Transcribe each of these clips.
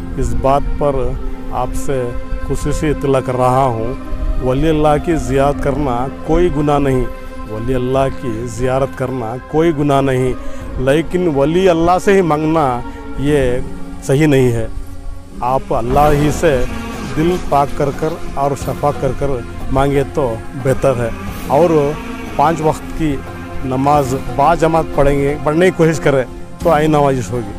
इस बात पर आपसे खुशी से इत्तला कर रहा हूँ, वली अल्लाह की ज़ियारत करना कोई गुनाह नहीं, वली अल्लाह की ज़ियारत करना कोई गुनाह नहीं, लेकिन वली अल्लाह से ही मांगना ये सही नहीं है। आप अल्लाह ही से दिल पाक कर कर और शफा कर कर मांगे तो बेहतर है। और 5 वक्त की नमाज बाजमात पढ़ने की कोशिश करें तो आई नवाजिश होगी।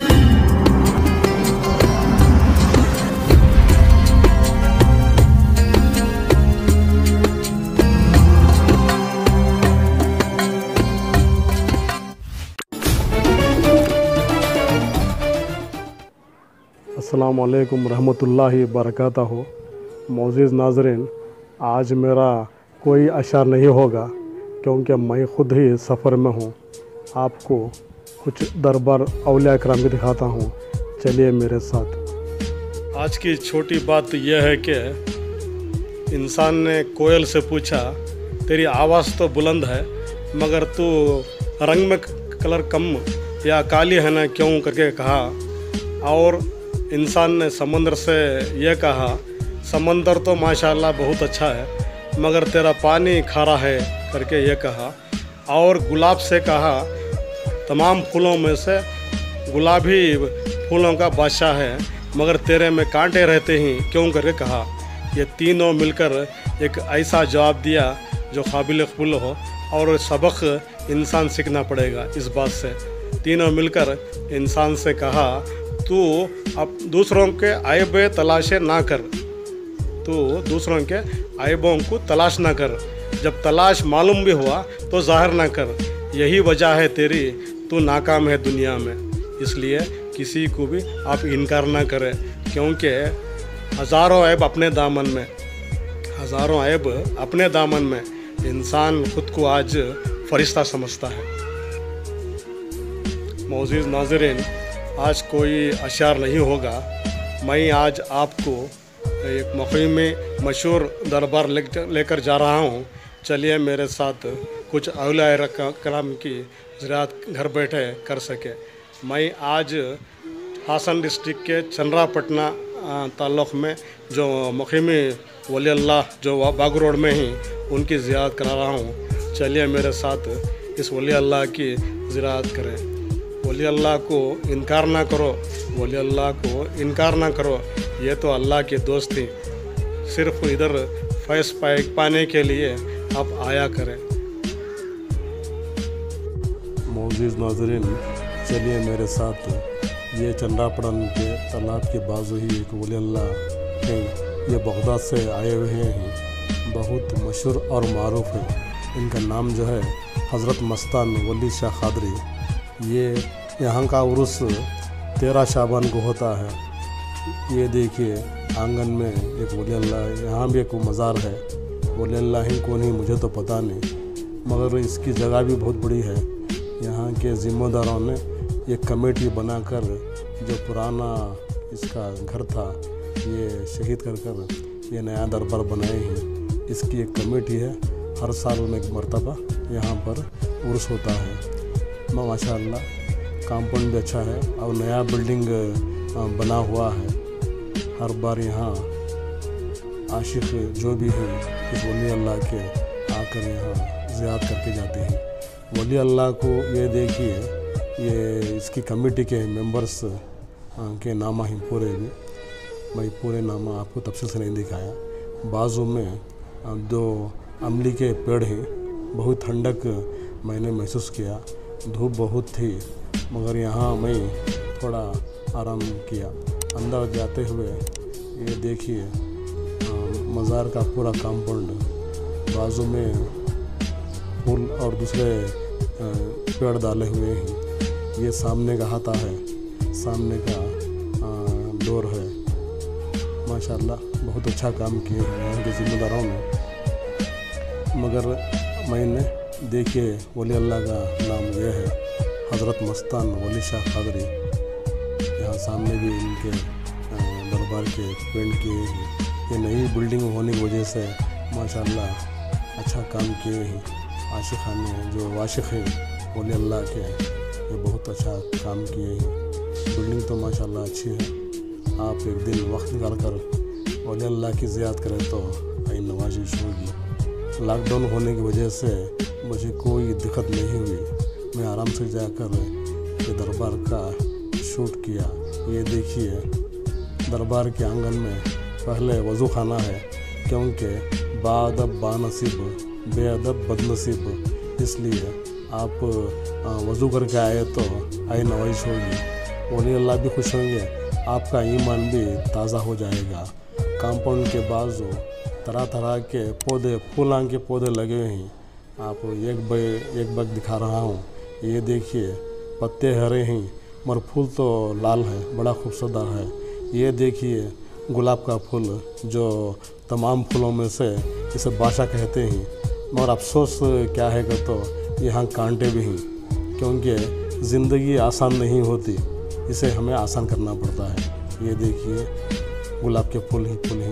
अस्सलामु अलैकुम रहमतुल्लाहि बरकातहू। मोअज़्ज़िज़ नाज़रीन, आज मेरा कोई अशार नहीं होगा क्योंकि मैं ख़ुद ही सफ़र में हूँ। आपको कुछ दरबार औलिया इकराम भी दिखाता हूँ, चलिए मेरे साथ। आज की छोटी बात यह है कि इंसान ने कोयल से पूछा, तेरी आवाज़ तो बुलंद है मगर तू रंग में कलर कम या काली है ना क्यों करके कहा। और इंसान ने समंदर से यह कहा, समंदर तो माशाल्लाह बहुत अच्छा है मगर तेरा पानी खारा है करके ये कहा। और गुलाब से कहा, तमाम फूलों में से गुलाब ही फूलों का बादशाह है मगर तेरे में कांटे रहते हैं क्यों करके कहा। ये तीनों मिलकर एक ऐसा जवाब दिया जो काबिल कबूल हो और सबक इंसान सीखना पड़ेगा इस बात से। तीनों मिलकर इंसान से कहा, तू अब दूसरों के ऐब तलाशे ना कर, तू दूसरों के ऐबों को तलाश ना कर, जब तलाश मालूम भी हुआ तो ज़ाहिर ना कर, यही वजह है तेरी तू नाकाम है दुनिया में। इसलिए किसी को भी आप इनकार ना करें क्योंकि हज़ारों ऐब अपने दामन में, हज़ारों ऐब अपने दामन में इंसान खुद को आज फरिश्ता समझता है। मोअज़्ज़िज़ नाज़रीन, आज कोई अशार नहीं होगा। मैं आज आपको एक मुक़ीम मशहूर दरबार लेकर जा रहा हूँ, चलिए मेरे साथ कुछ औलिया कराम की ज़ियारत घर बैठे कर सके। मैं आज हासन डिस्ट्रिक्ट के चंद्रापटना ताल्लुक़ में जो मुक़ीम वली अल्लाह जो बागू रोड में ही उनकी ज़ियारत करा रहा हूँ, चलिए मेरे साथ इस वली अल्लाह की ज़ियारत करें। वली अल्लाह को इनकार ना करो, वली अल्लाह को इनकार ना करो, ये तो अल्लाह के दोस्त थी, सिर्फ इधर फैज़ पाने के लिए आप आया करें। मोअज़्ज़िज़ नाज़रीन, चलिए मेरे साथ ये चंद्रापटन के तालाब के बाजू ही एक वली अल्लाह हैं, ये बगदाद से आए हुए हैं, बहुत मशहूर और मारूफ है। इनका नाम जो है हज़रत मस्तान वली शाह क़ादरी। ये यहाँ का उर्स 13 शाबान को होता है। ये देखिए आंगन में एक वली अल्लाह, यहाँ भी एक मज़ार है। वली अल्लाह ही कौन ही मुझे तो पता नहीं, मगर इसकी जगह भी बहुत बड़ी है। यहाँ के ज़िम्मेदारों ने एक कमेटी बनाकर जो पुराना इसका घर था ये शहीद कर कर ये नया दरबार बनाए हैं। इसकी एक कमेटी है, हर साल में एक मरतबा यहाँ पर उर्स होता है। माशाअल्लाह कंपाउंड भी अच्छा है और नया बिल्डिंग बना हुआ है। हर बार यहाँ आशिक जो भी है इस वली अल्लाह के आकर यहाँ ज़ियारत करके जाते हैं। वली अल्लाह को ये देखिए, ये इसकी कमेटी के मेंबर्स के नामा ही पूरे भी, मैं पूरे नामा आपको तफसील से नहीं दिखाया। बाजू में 2 अमली के पेड़ हैं, बहुत ठंडक मैंने महसूस किया, धूप बहुत थी मगर यहाँ मैं थोड़ा आराम किया। अंदर जाते हुए ये देखिए मज़ार का पूरा कंपाउंड, बाजू में फूल और दूसरे पेड़ डाले हुए हैं। ये सामने का हाथा है, सामने का डोर है। माशाल्लाह बहुत अच्छा काम किए हैं यहाँ के ज़िम्मेदारों ने। मगर मैंने देखिए वली अल्लाह का नाम यह है हज़रत मस्तान वली शाह क़ादरी। यहाँ सामने भी इनके दरबार के पेंट किए हैं। ये नई बिल्डिंग होने की वजह से माशाल्लाह अच्छा काम किए हैं। आशिक़ाने जो वाशिक़ हैं वली अल्लाह के, ये बहुत अच्छा काम किए हैं। बिल्डिंग तो माशाल्लाह अच्छी है। आप एक दिन वक्त निकाल कर वली अल्लाह की ज़ियारत करें तो आइन नवाजिश होगी। लॉकडाउन होने की वजह से मुझे कोई दिक्कत नहीं हुई, मैं आराम से जाकर ये दरबार का शूट किया। ये देखिए दरबार के आंगन में पहले वज़ू खाना है, क्योंकि बाअदब बानसीब बेअदब बदनसीब, इसलिए आप वज़ू करके आए तो आइन नवाजिश होगी, वली अल्लाह भी खुश होंगे, आपका ईमान भी ताज़ा हो जाएगा। कंपाउंड के बाजू तरह तरह के पौधे, फूलों के पौधे लगे हुए हैं। आप एक बग दिखा रहा हूँ। ये देखिए पत्ते हरे हैं मगर फूल तो लाल है, बड़ा खूबसूरत है। ये देखिए गुलाब का फूल, जो तमाम फूलों में से इसे बादशाह कहते हैं, मगर अफसोस क्या है कि तो यहाँ कांटे भी हैं, क्योंकि ज़िंदगी आसान नहीं होती, इसे हमें आसान करना पड़ता है। ये देखिए गुलाब के फूल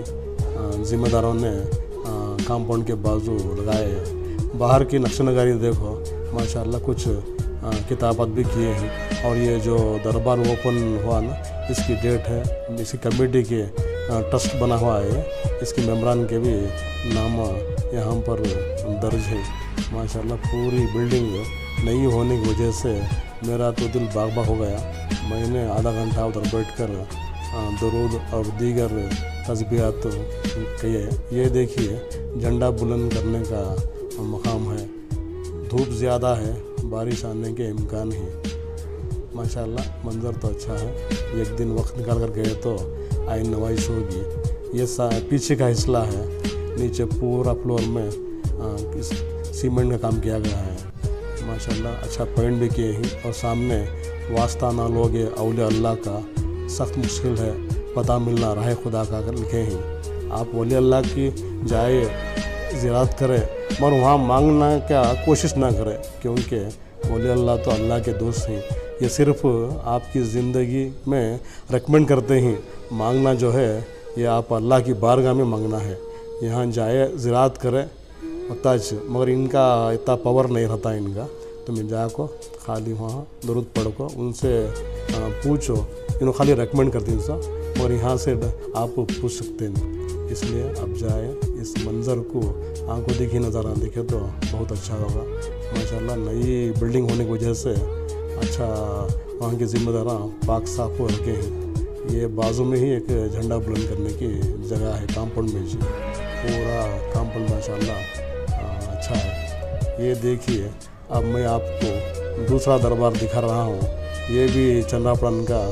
ही ज़िम्मेदारों ने कंपाउंड के बाजू लगाए। बाहर की नक्शनगारी देखो माशाल्लाह, कुछ किताबत भी किए हैं। और ये जो दरबार ओपन हुआ ना, इसकी डेट है, इसकी कमेटी के ट्रस्ट बना हुआ है, इसकी मेम्बरान के भी नाम यहाँ पर दर्ज है। माशाल्लाह पूरी बिल्डिंग नई होने की वजह से मेरा तो दिल बाग बाग हो गया। मैंने आधा घंटा उधर बैठकर दरूद और दीगर तस्बीहात किए। ये देखिए झंडा बुलंद करने का मकाम है। धूप ज़्यादा है, बारिश आने के इम्कान है। माशाल्लाह मंज़र तो अच्छा है। एक दिन वक्त निकाल कर गए तो आइन नवाजिश होगी। ये पीछे का हिस्सा है, नीचे पूरा फ्लोर में सीमेंट का काम किया गया है। माशाल्लाह अच्छा पेंट भी किए हैं। और सामने वास्ता ना लोगे औलिया अल्लाह का सख्त मुश्किल है पता मिलना राह खुदा का कर लिखे हैं। आप वली अल्लाह की जाए ज़ियारत करें, मगर वहाँ मांगना क्या कोशिश ना करें, क्योंकि वली अल्लाह तो अल्लाह के दोस्त हैं। ये सिर्फ आपकी ज़िंदगी में रेकमेंड करते हैं। मांगना जो है ये आप अल्लाह की बारगाह में मांगना है। यहाँ जाए ज़ियारत करें मुहताज, मगर इनका इतना पावर नहीं रहता इनका, तो मैं जाको खाली वहाँ दरूद पढ़ को उनसे पूछो, इन्होंने खाली रेकमेंड करती हैं सब, मगर यहाँ से आप पूछ सकते हैं। इसलिए आप जाए, इस मंज़र को आंखों देखी नज़ारा देखे तो बहुत अच्छा होगा। माशाल्लाह नई बिल्डिंग होने की वजह से अच्छा वहाँ के ज़िम्मेदार पाक साफ रखे हैं। ये बाजू में ही एक झंडा बुलंद करने की जगह है कंपाउंड में जी। पूरा कंपाउंड माशाल्लाह अच्छा है। ये देखिए अब मैं आपको दूसरा दरबार दिखा रहा हूँ। ये भी चंद्रापड़न का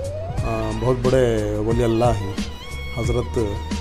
बहुत बड़े वली अल्लाह हैं, हज़रत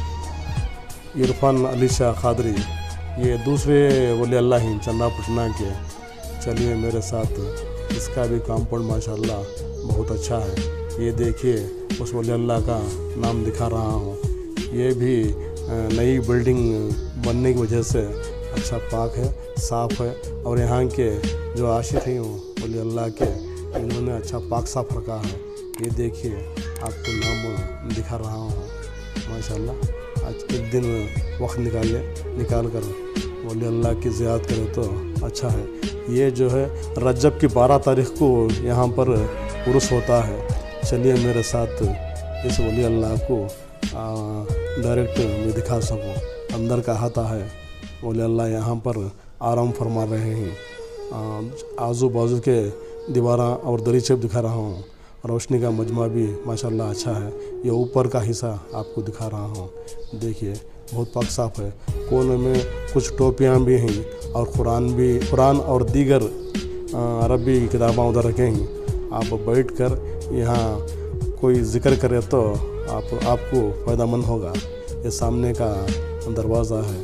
इरफान अली शाह कादरी। ये दूसरे वली अल्लाह हैं चंद्रापटना के। चलिए मेरे साथ, इसका भी कंपाउंड माशाल्लाह बहुत अच्छा है। ये देखिए उस वली अल्लाह का नाम दिखा रहा हूँ। ये भी नई बिल्डिंग बनने की वजह से अच्छा पाक है, साफ़ है। और यहाँ के जो आशिक हैं वली अल्लाह के, इन्होंने अच्छा पाक साफ रखा है। ये देखिए आपको नाम दिखा रहा हूँ। माशाल्लाह आज एक दिन वक्त निकाल कर वली अल्लाह की ज़ियारत करें तो अच्छा है। ये जो है रजब की 12 तारीख़ को यहाँ पर उर्स होता है। चलिए मेरे साथ इस वली अल्लाह को डायरेक्ट मैं दिखा सकूँ। अंदर का हाथा है, वली अल्लाह यहाँ पर आराम फरमा रहे हैं। आजू बाजू के दीवारा और दरीचे दिखा रहा हूँ। रोशनी का मजमा भी माशाल्लाह अच्छा है। ये ऊपर का हिस्सा आपको दिखा रहा हूँ। देखिए बहुत पाक साफ है। कोने में कुछ टोपियाँ भी हैं और कुरान और दीगर अरबी किताबें उधर रखे हैं। आप बैठ कर यहाँ कोई ज़िक्र करे तो आपको फ़ायदामंद होगा। ये सामने का दरवाज़ा है।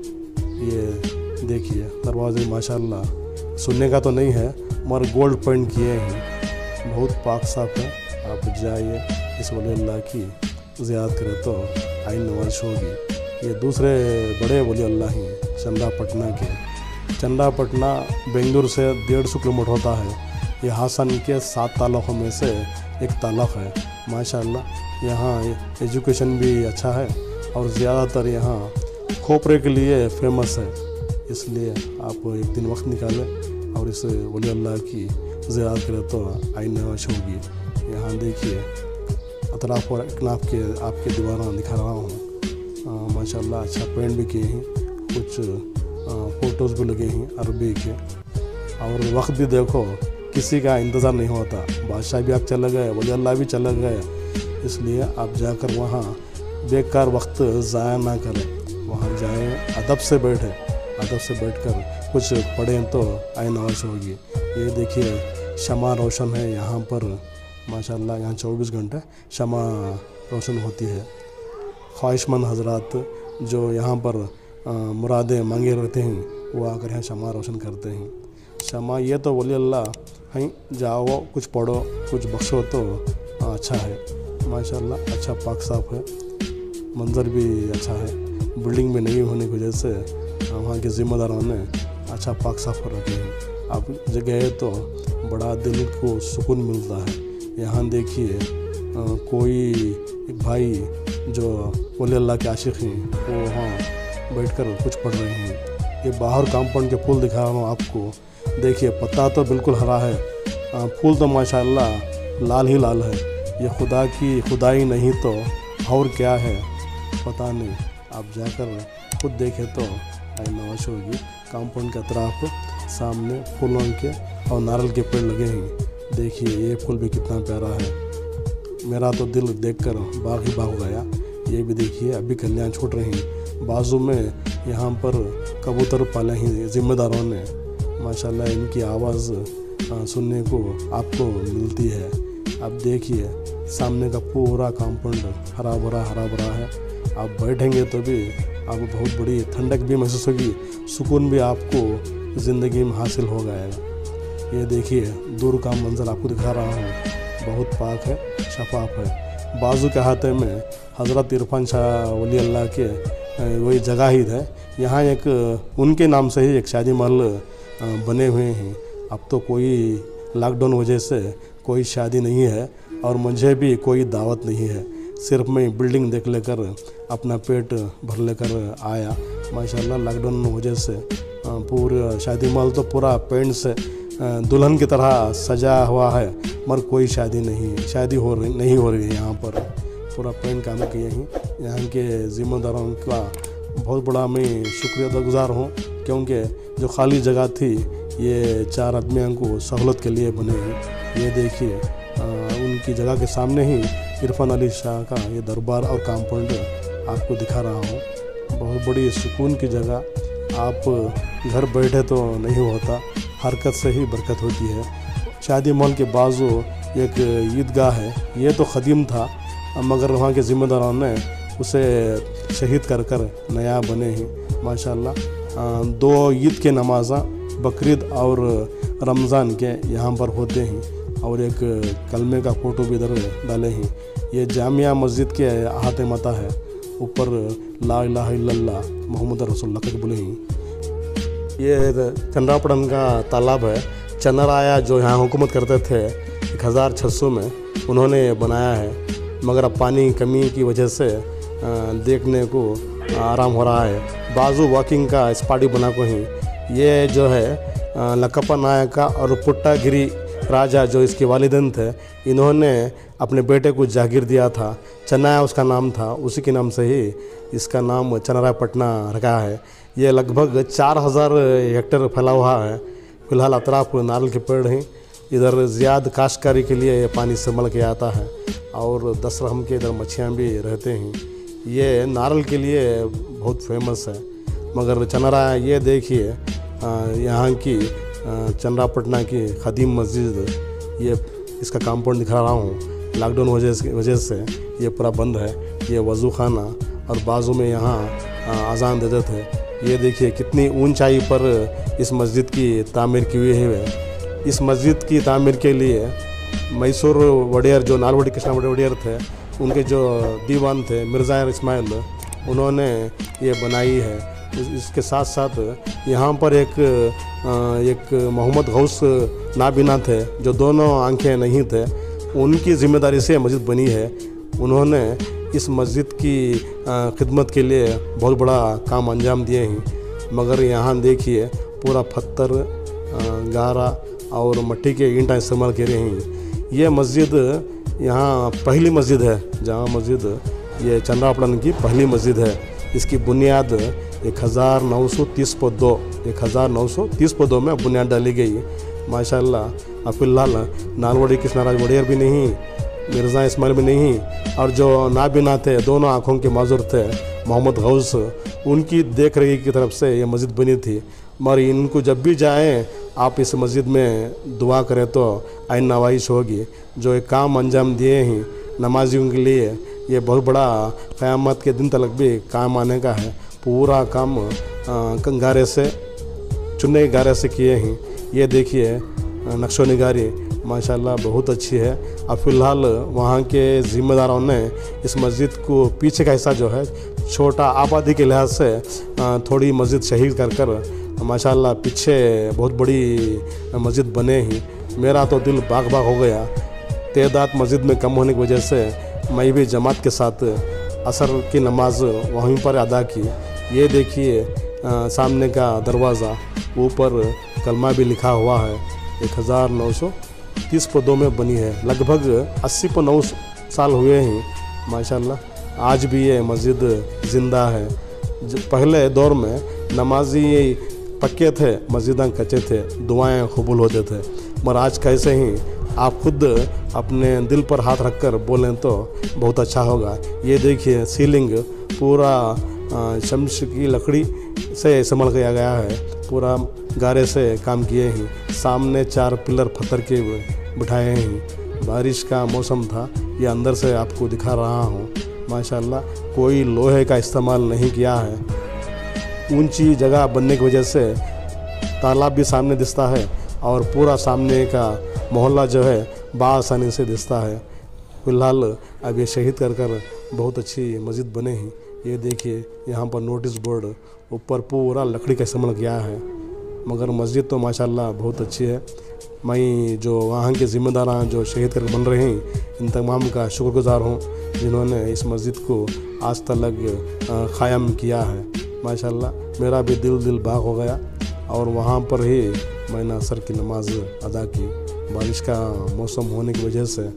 ये देखिए दरवाज़े माशाल्लाह सुनने का तो नहीं है, मगर गोल्ड पेंट किए हैं, बहुत पाक साफ है। आप जाइए, इस वली अल्लाह की ज़ियारत करें तो आइन नवाजिश होगी। ये दूसरे बड़े वली अल्लाह हैं चंद्रापटना के। चंद्रापटना बेंगलुरु से 150 किलोमीटर होता है। ये हासन के 7 तालुकों में से एक तालुक है। माशाल्लाह यहाँ एजुकेशन भी अच्छा है और ज़्यादातर यहाँ खोपरे के लिए फेमस है। इसलिए आप एक दिन वक्त निकालें और इस वली अल्लाह की ज़ियारत करें तो आइन नवाजिश होगी। यहाँ देखिए अतराफ़ और इकनाफ के आपके दीवार दिखा रहा हूँ। माशाल्लाह अच्छा पेंट भी किए हैं, कुछ फ़ोटोज़ भी लगे हैं अरबी के। और वक्त भी देखो, किसी का इंतज़ार नहीं होता, बादशाह भी आप चले गए, वली अल्लाह भी चले गए, इसलिए आप जाकर वहाँ बेकार वक्त ज़ाया ना करें, वहाँ जाएं, अदब से बैठें, अदब से बैठकर कुछ पढ़ें तो आय नवाश होगी। ये देखिए शमा रोशन है यहाँ पर, माशाल्लाह यहाँ 24 घंटे शमा रोशन होती है। ख्वाहिशमंद हजरात जो यहाँ पर मुरादें मांगे रहते हैं, वो आकर यहाँ शमा रोशन करते हैं। शमा ये तो वली अल्लाह हैं, जाओ कुछ पढ़ो, कुछ बख्शो तो अच्छा है। माशाल्लाह अच्छा पाक साफ है, मंज़र भी अच्छा है। बिल्डिंग में नहीं होने की वजह से वहाँ के ज़िम्मेदारों ने अच्छा पाक साफ कर रखे हैं। आप जगह है तो बड़ा दिल को सुकून मिलता है। यहाँ देखिए कोई एक भाई जो वली अल्लाह के आशिक़ हैं, वो वहाँ बैठकर कुछ पढ़ रहे हैं। ये बाहर कंपाउंड के फूल दिखा रहा हूँ आपको, देखिए पत्ता तो बिल्कुल हरा है, फूल तो माशाल्लाह लाल ही लाल है। ये खुदा की खुदाई नहीं तो और क्या है पता नहीं, आप जाकर खुद देखें तो आई नवाश होगी। कंपाउंड के अतराफ सामने फूलों के और नारियल के पेड़ लगे हैं, देखिए ये फूल भी कितना प्यारा है। मेरा तो दिल देखकर बाग ही बाग गया। ये भी देखिए अभी कलियाँ छूट रही हैं, बाजू में यहाँ पर कबूतर पाले हैं ज़िम्मेदारों ने। माशाल्लाह इनकी आवाज़ सुनने को आपको मिलती है। आप देखिए सामने का पूरा कंपाउंड हरा भरा है। आप बैठेंगे तो भी आपको बहुत बड़ी ठंडक भी महसूस होगी, सुकून भी आपको ज़िंदगी में हासिल हो जाएगा। ये देखिए दूर का मंजर आपको दिखा रहा हूँ, बहुत पाक है, शफाफ है। बाजू के हाथे में हज़रत इरफान शाह वली अल्लाह के वही जगह ही है। यहाँ एक उनके नाम से ही एक शादी महल बने हुए हैं। अब तो कोई लॉकडाउन वजह से कोई शादी नहीं है और मुझे भी कोई दावत नहीं है, सिर्फ मैं बिल्डिंग देख लेकर अपना पेट भर लेकर आया। माशाल्लाह लॉकडाउन वजह से पूरा शादी महल तो पूरा पेंट से दुल्हन की तरह सजा हुआ है, मगर कोई शादी नहीं हो रही है यहाँ पर। पूरा पेंट काम किए हैं। यहाँ के ज़िम्मेदारों का बहुत बड़ा मैं शुक्रिया गुज़ार हूँ, क्योंकि जो खाली जगह थी ये 4 आदमियों को सहूलत के लिए बने हैं। ये देखिए उनकी जगह के सामने ही इरफान अली शाह का ये दरबार और कंपाउंड आपको दिखा रहा हूँ। बहुत बड़ी सुकून की जगह। आप घर बैठे तो नहीं होता, हरकत से ही बरकत होती है। शादी महल के बाजू एक ईदगाह है, ये तो क़दीम था मगर वहाँ के ज़िम्मेदारों ने उसे शहीद कर नया बने हैं। माशाल्लाह 2 ईद के नमाज़ा बकरीद और रमज़ान के यहाँ पर होते हैं और एक कलमे का फ़ोटो भी इधर डाले हैं। ये जामिया मस्जिद के अहाते मता है, ऊपर ला इलाहा इल्लल्लाह मोहम्मद रसूलुल्लाह के बोले हैं। ये चंद्रापड़न का तालाब है। चंद्राया जो यहाँ हुकूमत करते थे 1600 में, उन्होंने बनाया है, मगर अब पानी कमी की वजह से देखने को आराम हो रहा है। बाजू वॉकिंग का स्पॉट बना को ही ये जो है लकप्पा नायका और पुट्टागिरी राजा जो इसके वालिदैन थे, इन्होंने अपने बेटे को जागीर दिया था। चन्नाया उसका नाम था, उसी के नाम से ही इसका नाम चन्नारायपटना रखा है। ये लगभग 4000 हेक्टेयर फैला हुआ है। फ़िलहाल अतराफ नारियल के पेड़ हैं। इधर ज़्यादा काश्तकारी के लिए पानी संभल के आता है और 10 रहम के इधर मच्छियाँ भी रहते हैं। ये नारियल के लिए बहुत फेमस है। मगर चन्नाराया ये देखिए यहाँ की चंद्रापटना की क़दीम मस्जिद, ये इसका कंपाउंड दिखा रहा हूँ। लॉकडाउन वजह से ये पूरा बंद है। ये वज़ू खाना और बाजू में यहाँ अजान देते थे। ये देखिए कितनी ऊंचाई पर इस मस्जिद की तामीर की हुई है। इस मस्जिद की तामीर के लिए मैसूर वडेयर जो नालवडी कृष्णा वडेयर थे, उनके जो दीवान थे मिर्ज़ा इस्माइल, उन्होंने ये बनाई है। इसके साथ साथ यहाँ पर एक मोहम्मद गौस नाबिना थे, जो दोनों आंखें नहीं थे, उनकी ज़िम्मेदारी से मस्जिद बनी है। उन्होंने इस मस्जिद की खिदमत के लिए बहुत बड़ा काम अंजाम दिए हैं। मगर यहाँ देखिए पूरा पत्थर, गारा और मिट्टी के ईंटा इस्तेमाल कर रहे हैं। ये मस्जिद यहाँ पहली मस्जिद है, जामा मस्जिद, ये चंद्रापड़न की पहली मस्जिद है। इसकी बुनियाद 1930 पौधों में बुनियाद डाली गई। माशाल्लाह। फिलहाल नालवड़ी कृष्णराज वड़ियर भी नहीं, मिर्ज़ा इस्माइल भी नहीं, और जो नाबिना थे, दोनों आँखों के माजुर थे, मोहम्मद गौस, उनकी देख रेख की तरफ से ये मस्जिद बनी थी। मगर इनको जब भी जाएं आप इस मस्जिद में दुआ करें तो आइन नवाइश होगी। जो एक काम अंजाम दिए हैं नमाजियों के लिए, ये बहुत बड़ा क़यामत के दिन तक भी काम आने का है। पूरा काम गारे से, चुने गारे से किए हैं। ये देखिए नक्शो निगारी माशाल्लाह बहुत अच्छी है। अब फ़िलहाल वहाँ के ज़िम्मेदारों ने इस मस्जिद को पीछे का हिस्सा जो है छोटा आबादी के लिहाज से थोड़ी मस्जिद शहीद कर माशाल्लाह पीछे बहुत बड़ी मस्जिद बने ही। मेरा तो दिल बाग बाग हो गया। तादाद मस्जिद में कम होने की वजह से मैं भी जमात के साथ असर की नमाज वहीं पर अदा की। ये देखिए सामने का दरवाज़ा, ऊपर कलमा भी लिखा हुआ है। 1930 पौधों में बनी है। लगभग 80-9 साल हुए हैं माशाल्लाह। आज भी ये मस्जिद ज़िंदा है। पहले दौर में नमाजी पक्के थे, मस्जिदां कच्चे थे, दुआएं कबूल होते थे। मगर आज कैसे ही आप खुद अपने दिल पर हाथ रखकर बोलें तो बहुत अच्छा होगा। ये देखिए सीलिंग पूरा शम्स की लकड़ी से संभल किया गया है, पूरा गारे से काम किए हैं। सामने 4 पिलर पत्थर के बिठाए हैं। बारिश का मौसम था, ये अंदर से आपको दिखा रहा हूँ। माशाल्लाह कोई लोहे का इस्तेमाल नहीं किया है। ऊंची जगह बनने की वजह से तालाब भी सामने दिखता है और पूरा सामने का मोहल्ला जो है बआसानी से दिखता है। फ़िलहाल अब ये शहीद कर बहुत अच्छी मस्जिद बने हैं। ये देखिए यहाँ पर नोटिस बोर्ड, ऊपर पूरा लकड़ी का इस्तेमाल किया है। मगर मस्जिद तो माशाल्लाह बहुत अच्छी है। मैं जो वहाँ के ज़िम्मेदार जो शहीद कर बन रहे हैं, इन तमाम का शुक्रगुज़ार हूँ जिन्होंने इस मस्जिद को आज तक क़ायम किया है। माशाल्लाह मेरा भी दिल बाग हो गया और वहाँ पर ही मैंने असर की नमाज अदा की। बारिश का मौसम होने की वजह से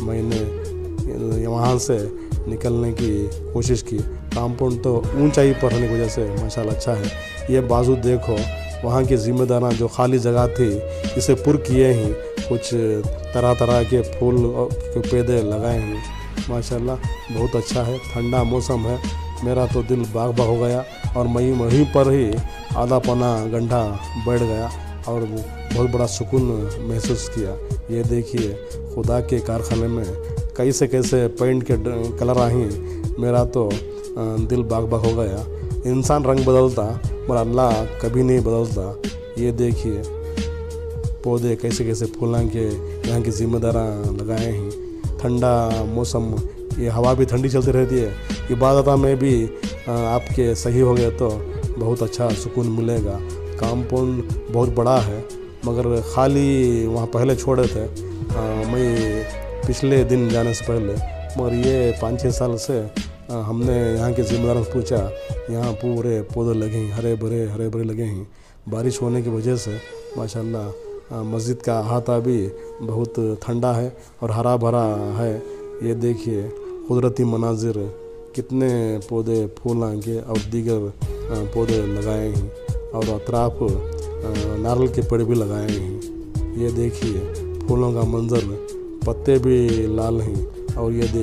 मैंने वहाँ से निकलने की कोशिश की। कंपाउंड तो ऊंचाई पर होने की वजह से माशाल्लाह अच्छा है। ये बाजू देखो, वहाँ के ज़िम्मेदार जो खाली जगह थी इसे पुर किए हैं, कुछ तरह तरह के फूल के पौधे लगाए हैं। माशाल्लाह बहुत अच्छा है। ठंडा मौसम है। मेरा तो दिल बाग बाग हो गया और मैं वहीं पर ही आधा पौना घंटा बैठ गया और बहुत बड़ा सुकून महसूस किया। ये देखिए खुदा के कारखाने में कैसे कैसे पेंट के कलर आए। मेरा तो दिल बाग बाग हो गया। इंसान रंग बदलता मगर अल्लाह कभी नहीं बदलता। ये देखिए पौधे कैसे कैसे फूलों के यहाँ के ज़िम्मेदार लगाए हैं। ठंडा मौसम, ये हवा भी ठंडी चलती रहती है। इबादत में भी आपके सही हो गए तो बहुत अच्छा सुकून मिलेगा। कंपाउंड बहुत बड़ा है मगर खाली वहाँ पहले छोड़े थे मैं पिछले दिन जाने से पहले। मगर ये 5-6 साल से हमने यहाँ के ज़िम्मेदारों से पूछा, यहाँ पूरे पौधे लगे हैं, हरे भरे लगे हैं। बारिश होने की वजह से माशाल्लाह मस्जिद का अहाता भी बहुत ठंडा है और हरा भरा है। ये देखिए कुदरती मनाजिर, कितने पौधे फूलों के और दीगर पौधे लगाए हैं और अतराफ नारियल के पेड़ भी लगाए हैं। ये देखिए फूलों का मंजर, पत्ते भी लाल हैं। और ये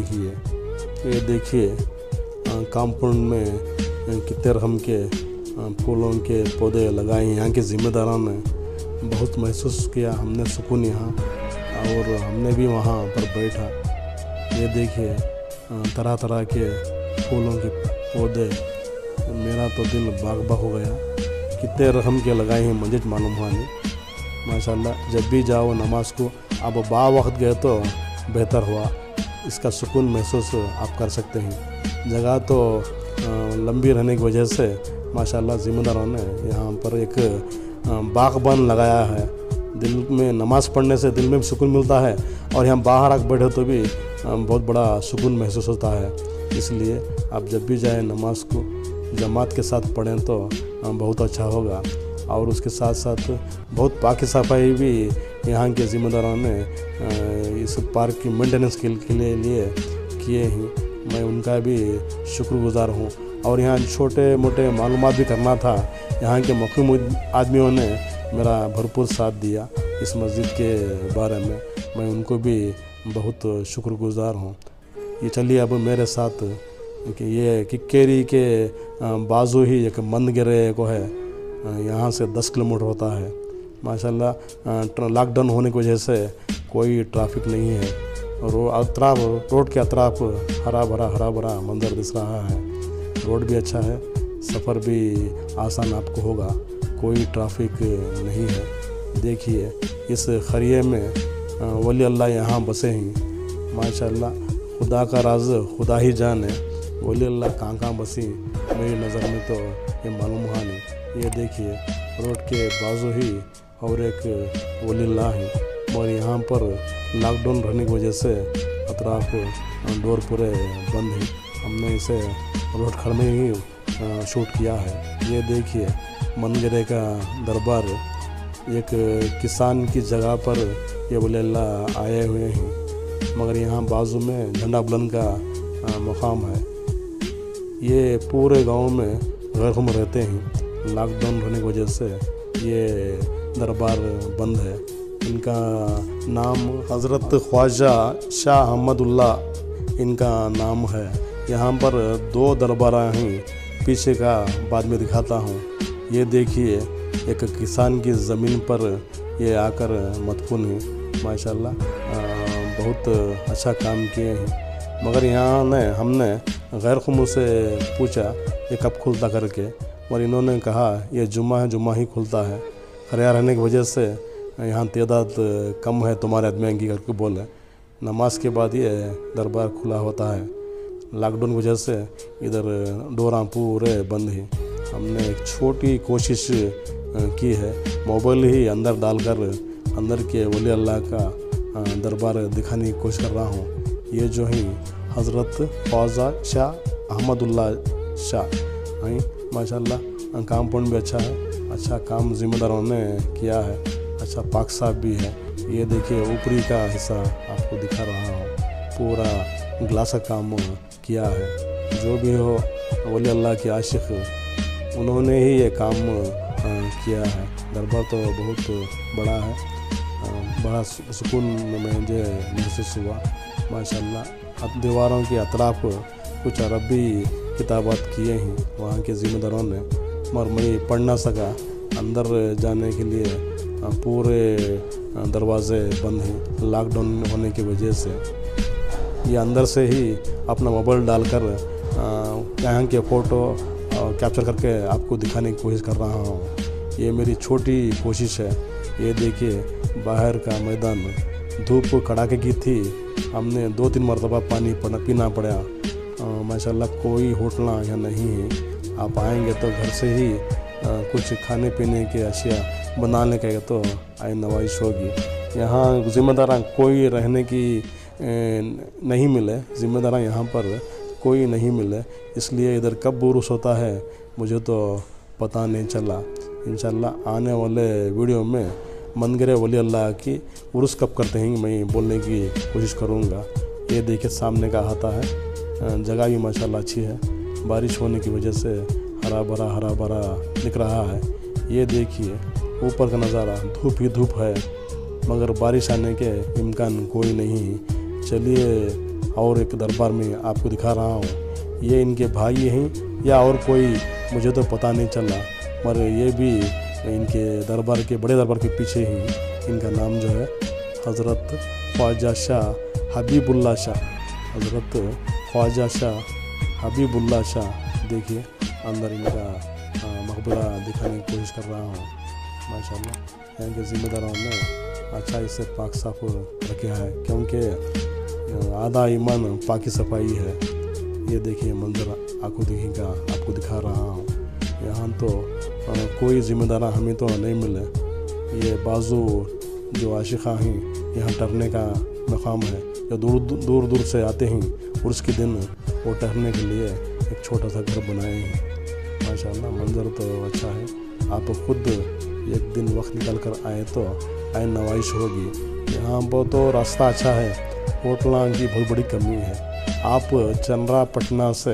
देखिए कंपाउंड में कितने रकम के फूलों के पौधे लगाए हैं। यहाँ के ज़िम्मेदारों ने बहुत महसूस किया हमने सुकून यहाँ, और हमने भी वहाँ पर बैठा। ये देखिए तरह तरह के फूलों के पौधे, मेरा तो दिल बाग बाग हो गया। कितने रकम के लगाए हैं मुझे मालूम हुआ नहीं। माशाल्लाह जब भी जाओ नमाज को अब वक्त गए तो बेहतर हुआ। इसका सुकून महसूस आप कर सकते हैं। जगह तो लंबी रहने की वजह से माशाल्लाह ज़िम्मेदारों ने यहाँ पर एक बागबान लगाया है। दिल में नमाज पढ़ने से दिल में भी सुकून मिलता है और यहाँ बाहर आकर बैठे तो भी बहुत बड़ा सुकून महसूस होता है। इसलिए आप जब भी जाएं नमाज को जमात के साथ पढ़ें तो बहुत अच्छा होगा। और उसके साथ साथ बहुत पाक सफाई भी यहाँ के ज़िम्मेदारों ने इस पार्क की मेंटेनेंस के लिए किए हैं। मैं उनका भी शुक्रगुज़ार हूँ। और यहाँ छोटे मोटे मालूमात भी करना था, यहाँ के मुक़ीम आदमियों ने मेरा भरपूर साथ दिया इस मस्जिद के बारे में। मैं उनको भी बहुत शुक्रगुज़ार हूँ। ये चलिए अब मेरे साथ कि ये किक्केरी के बाजू ही एक मंदगिरे को है, यहाँ से 10 किलोमीटर होता है। माशाल्लाह लॉकडाउन होने की वजह से कोई ट्रैफिक नहीं है और रोड के अतराफ हरा भरा मंजर दिख रहा है। रोड भी अच्छा है, सफ़र भी आसान आपको होगा, कोई ट्रैफिक नहीं है। देखिए इस खरिये में वली अल्लाह यहाँ बसे हैं। माशाल्लाह खुदा का राज खुदा ही जाने, वली अल्लाह कहाँ बसी मेरी नज़र में तो ये मालूम हुआ नहीं। ये देखिए रोड के बाजू ही और एक वली अल्लाह है, और यहाँ पर लॉकडाउन रहने की वजह से अतराफ डोर पूरे बंद हैं। हमने इसे रोड खड़ में ही शूट किया है। ये देखिए मंदगिरे का दरबार, एक किसान की जगह पर ये वली अल्लाह आए हुए हैं, मगर यहाँ बाजू में झंडा बुलंद का मकाम है। ये पूरे गांव में गैरखुम रहते हैं, लॉकडाउन रहने की वजह से ये दरबार बंद है। इनका नाम हज़रत ख्वाजा शाह अहमदुल्ला इनका नाम है। यहाँ पर 2 दरबार हैं, पीछे का बाद में दिखाता हूँ। ये देखिए एक किसान की ज़मीन पर ये आकर मदफून है। माशाल्लाह बहुत अच्छा काम किए हैं। मगर यहाँ हमने गैरखुमू से पूछा ये कब खुलता करके, और इन्होंने कहा ये जुम्मा है, जुम्मा ही खुलता है। खरिया रहने की वजह से यहाँ तादाद कम है तुम्हारे आदमियों की करके बोले। नमाज के बाद ये दरबार खुला होता है। लॉकडाउन की वजह से इधर डोरा पूरे बंद हैं। हमने एक छोटी कोशिश की है, मोबाइल ही अंदर डालकर अंदर के वली अल्लाह का दरबार दिखाने की कोशिश कर रहा हूँ। ये जो है हज़रत ख्वाजा शाह अहमदुल्ला शाह हैं। माशाल्लाह कंपाउंड भी अच्छा है, अच्छा काम ज़िम्मेदारों ने किया है, अच्छा पाक साफ भी है। ये देखिए ऊपरी का हिस्सा आपको दिखा रहा हूँ, पूरा ग्लास का काम किया है। जो भी हो वली अल्लाह के आशिक उन्होंने ही ये काम किया है। दरबार तो बहुत बड़ा है, बड़ा सुकून में मुझे महसूस हुआ। माशाल्लाह अब दीवारों के अतराफ कुछ अरबी किताबात किए हैं वहाँ के ज़िम्मेदारों ने, मगर मैं पढ़ ना सका। अंदर जाने के लिए पूरे दरवाज़े बंद हैं लॉकडाउन होने की वजह से। ये अंदर से ही अपना मोबाइल डालकर यहाँ के फ़ोटो कैप्चर करके आपको दिखाने की कोशिश कर रहा हूँ। ये मेरी छोटी कोशिश है। ये देखिए बाहर का मैदान, धूप कड़ाके की थी, हमने 2-3 मरतबा पानी पीना पड़ा। माशाल्लाह कोई होटल यहाँ नहीं है। आप आएंगे तो घर से ही कुछ खाने पीने के अशिया बनाने का तो आय नवाइश होगी। यहाँ ज़िम्मेदार कोई रहने की नहीं मिले, ज़िम्मेदार यहाँ पर कोई नहीं मिले, इसलिए इधर कब उर्स होता है मुझे तो पता नहीं चला। इंशाल्लाह आने वाले वीडियो में मंदगिरे वली अल्लाह की उर्स कब करते हैं मैं बोलने की कोशिश करूँगा। ये देखिए सामने का हाथा है, जगह भी माशाल्लाह अच्छी है। बारिश होने की वजह से हरा भरा दिख रहा है। ये देखिए ऊपर का नज़ारा, धूप ही धूप है, मगर बारिश आने के इम्कान कोई नहीं है। चलिए और एक दरबार में आपको दिखा रहा हूँ। ये इनके भाई हैं या और कोई मुझे तो पता नहीं चला, मगर ये भी इनके दरबार के बड़े दरबार के पीछे ही। इनका नाम जो है हज़रत ख्वाजा शाह हबीबुल्ला शाह, हज़रत ख्वाजा शाह हबीबुल्ला शाह। देखिए अंदर इनका मकबरा दिखाने की कोशिश कर रहा हूँ। माशाल्लाह यहाँ के ज़िम्मेदारों ने अच्छा इसे पाक साफ रखा है, क्योंकि आधा ईमान पाकी सफाई है। ये देखिए मंजर आपको दिखा रहा हूँ। यहाँ तो कोई ज़िम्मेदार हमें तो नहीं मिले। ये बाजू जो आशिक़ा हैं यहाँ ठहरने का मकाम है, जो दूर से आते हैं उर्स के दिन वो ठहरने के लिए एक छोटा सा घर बनाए हैं। माशाल्लाह मंजर तो अच्छा है। आप खुद एक दिन वक्त निकाल कर आए तो आए नवाइश होगी। यहाँ पर तो रास्ता अच्छा है, होटलों की बहुत बड़ी कमी है। आप चंद्रापटना से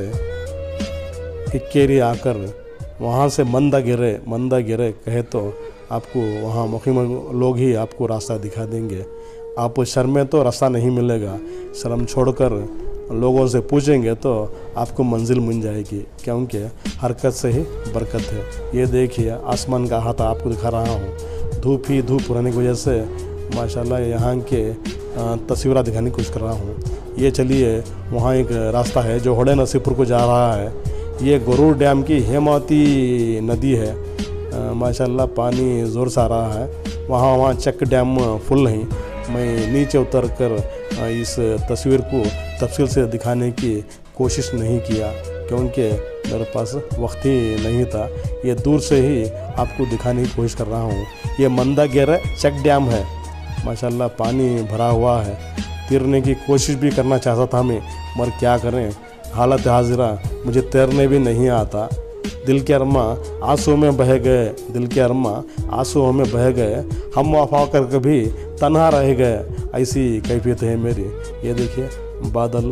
इक्केरी आकर वहाँ से मंदागिरे कहे तो आपको वहाँ मुखिम लोग ही आपको रास्ता दिखा देंगे। आप शर्म में तो रास्ता नहीं मिलेगा, शर्म छोड़कर लोगों से पूछेंगे तो आपको मंजिल मिल जाएगी, क्योंकि हरकत से ही बरकत है। ये देखिए आसमान का हाथ आपको दिखा रहा हूँ, धूप ही धूप रहने की वजह से माशाल्लाह यहाँ के तस्वीरें दिखाने की कोशिश कर रहा हूँ। ये चलिए वहाँ एक रास्ता है जो होड़े नसीबपुर को जा रहा है। ये गरुड़ डैम की हेमावती नदी है, माशाल्लाह पानी ज़ोर से आ रहा है। वहाँ चेक डैम फुल है। मैं नीचे उतर कर इस तस्वीर को तफसील से दिखाने की कोशिश नहीं किया, क्योंकि मेरे पास वक्त ही नहीं था। ये दूर से ही आपको दिखाने की कोशिश कर रहा हूँ। ये मंदागिरी चेक डैम है, माशाल्लाह पानी भरा हुआ है। तैरने की कोशिश भी करना चाहता था मैं, मगर क्या करें, हालत हाजिरा, मुझे तैरने भी नहीं आता। दिल के अरमा आंसुओं में बह गए, दिल के अरमा आंसुओं में बह गए, हम वफा कर कभी तन्हा रह गए, ऐसी कैफियत है मेरी। ये देखिए बादल,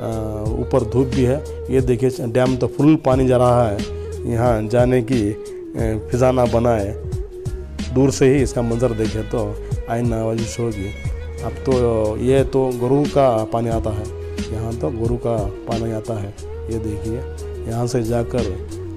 ऊपर धूप भी है। ये देखिए डैम तो फुल पानी जा रहा है, यहाँ जाने की फिजा ना बनाए। दूर से ही इसका मंजर देखे तो आइन नवाजिश होगी। अब तो ये तो गुरु का पानी आता है, यहाँ तो गुरु का पानी आता है। ये देखिए यहाँ से जाकर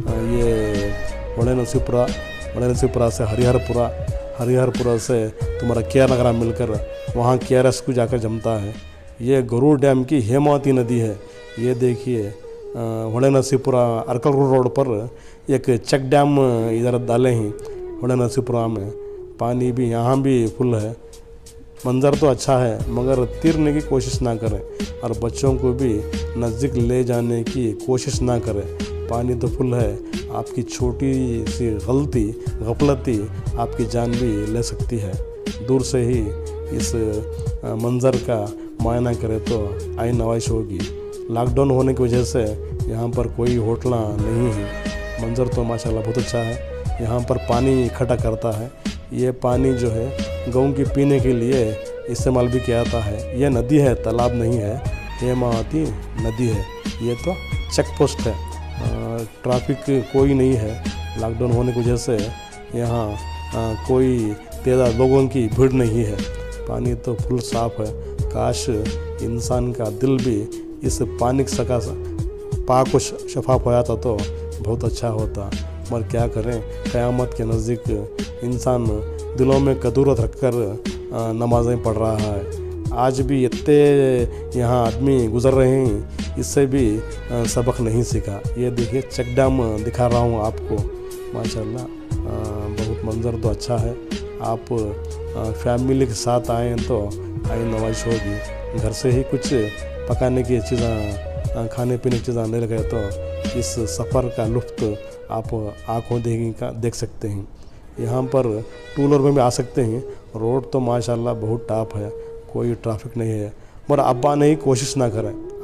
ये होड़े नसीबपुरा से हरिहरपुरा से तुम्हारा केयर नगरा मिलकर वहाँ KRS को जाकर जमता है। ये गरुड़ डैम की हेमावती नदी है। ये देखिए होड़े नसीबपुरा अर्कल रोड पर एक चेक डैम इधर डाले हैं। होड़े नसीबपुरा में पानी भी यहाँ भी फुल है। मंज़र तो अच्छा है, मगर तैरने की कोशिश ना करें और बच्चों को भी नज़दीक ले जाने की कोशिश ना करें। पानी तो फुल है, आपकी छोटी सी गफलती आपकी जान भी ले सकती है। दूर से ही इस मंज़र का मुआयना करें तो आइन नवाइश होगी। लॉकडाउन होने की वजह से यहाँ पर कोई होटल नहीं है। मंज़र तो माशाल्लाह बहुत अच्छा है। यहाँ पर पानी इकट्ठा करता है। ये पानी जो है गाँव की पीने के लिए इस्तेमाल भी किया जाता है। यह नदी है, तालाब नहीं है, हेमावती नदी है। ये तो चेक पोस्ट है, ट्रैफिक कोई नहीं है। लॉकडाउन होने की वजह से यहाँ कोई तादाद लोगों की भीड़ नहीं है। पानी तो फुल साफ़ है। काश इंसान का दिल भी इस पानी के सका पाक व शफाफ हो जाता तो बहुत अच्छा होता, मगर क्या करें, क़यामत के नज़दीक इंसान दिलों में कदूरत रखकर नमाज़ें पढ़ रहा है। आज भी इतने यहाँ आदमी गुज़र रहे हैं, इससे भी सबक नहीं सीखा। ये देखिए चेक डैम दिखा रहा हूँ आपको, माशाल्लाह बहुत मंज़र तो अच्छा है। आप फैमिली के साथ आएँ तो आइन नवाइश होगी। घर से ही कुछ पकाने की चीज़ें, खाने पीने की चीज़ें ले गए तो इस सफ़र का लुत्फ़ आप आँखों देख सकते हैं। यहाँ पर टू व्हीलर में भी आ सकते हैं। रोड तो माशाल्लाह बहुत टॉप है, कोई ट्रैफिक नहीं है। मगर अब आने की कोशिश ना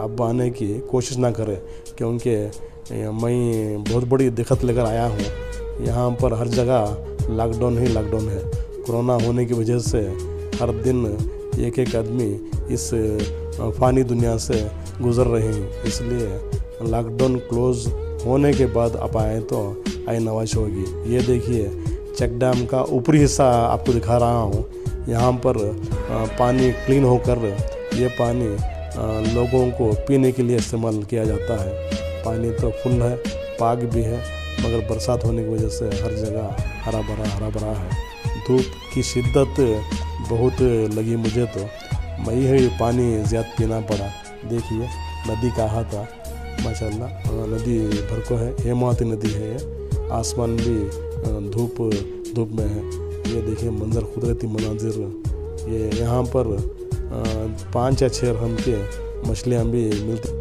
करें, क्योंकि मैं बहुत बड़ी दिक्कत लेकर आया हूँ। यहाँ पर हर जगह लॉकडाउन है। कोरोना होने की वजह से हर दिन एक आदमी इस फ़ानी दुनिया से गुज़र रहे हैं। इसलिए लॉकडाउन क्लोज़ होने के बाद आप आए तो आइन नवाइश होगी। ये देखिए चेक डैम का ऊपरी हिस्सा आपको दिखा रहा हूँ। यहाँ पर पानी क्लीन होकर ये पानी लोगों को पीने के लिए इस्तेमाल किया जाता है। पानी तो फुल है, पाक भी है, मगर बरसात होने की वजह से हर जगह हरा भरा है। धूप की शिद्दत बहुत लगी मुझे तो, मैं ही पानी ज़्यादा पीना पड़ा। देखिए नदी का हाथ माशाल्लाह नदी भर को है, हेमावती नदी है। आसमान भी धूप में है। ये देखिए मंजर, कुदरती मनाजिर। ये यहाँ पर 5 या 6 रकम के मछलियाँ भी मिलती।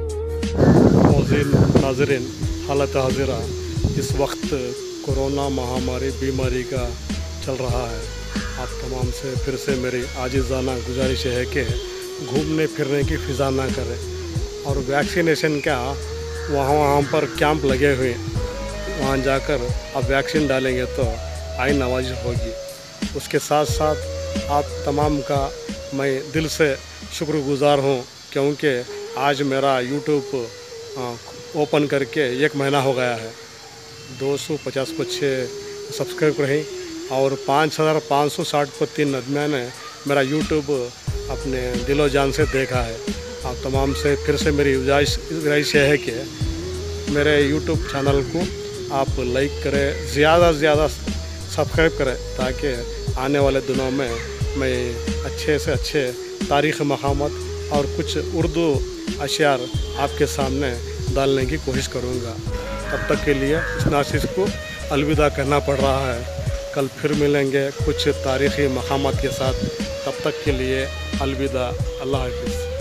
नाज़रीन, हालत हाजिरा इस वक्त कोरोना महामारी बीमारी का चल रहा है। आप तमाम से फिर से मेरी आजिज़ाना गुजारिश है कि घूमने फिरने की फ़िज़ा ना करें, और वैक्सीनेशन का वहाँ पर कैंप लगे हुए, वहाँ जाकर आप वैक्सीन डालेंगे तो आइन नवाजी होगी। उसके साथ साथ आप तमाम का मैं दिल से शुक्रगुज़ार हूँ, क्योंकि आज मेरा यूट्यूब ओपन करके 1 महीना हो गया है। 250 को 6 सब्सक्राइब रही और 5563 आदमियों ने मेरा यूट्यूब अपने दिलो जान से देखा है। आप तमाम से फिर से मेरी गुजारिश है कि मेरे यूट्यूब चैनल को आप लाइक करें, ज़्यादा से ज़्यादा सब्सक्राइब करें, ताकि आने वाले दिनों में मैं अच्छे से अच्छे तारीख़ मक़ामात और कुछ उर्दू अशियार आपके सामने डालने की कोशिश करूँगा। तब तक के लिए इस नाशिश को अलविदा कहना पड़ रहा है। कल फिर मिलेंगे कुछ तारीख़ी मक़ामात के साथ। तब तक के लिए अलविदा, अल्लाह हाफ़िज़।